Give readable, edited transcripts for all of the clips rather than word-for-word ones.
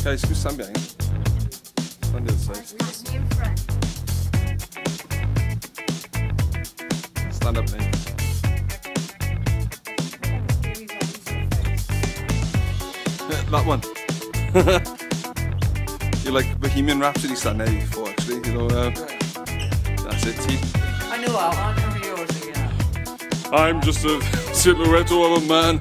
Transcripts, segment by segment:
Okay, just stand behind. Stand the other side. Stand up now. That one. You're like Bohemian Rhapsody stand there before, actually. You know, that's it, T. I knew I remember yours again. I'm just a silhouette of a man.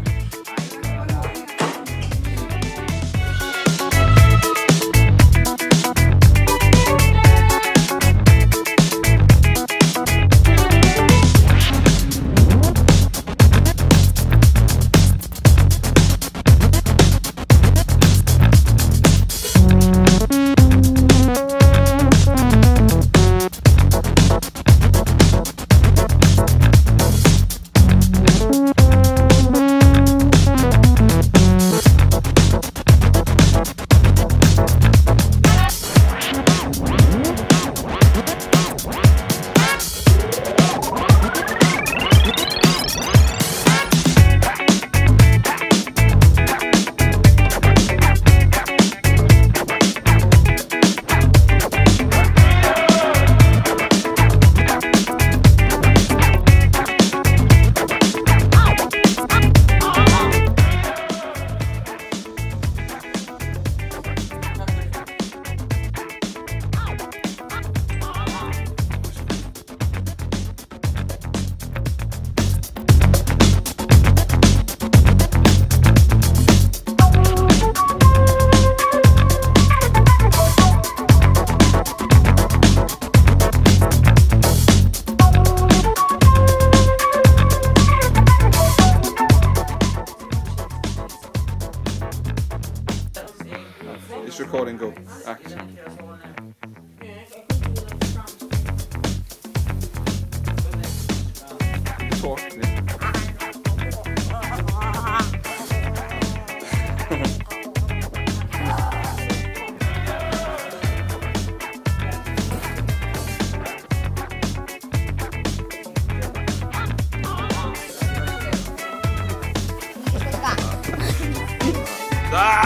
It's recording, go. Act. Talk. Ah!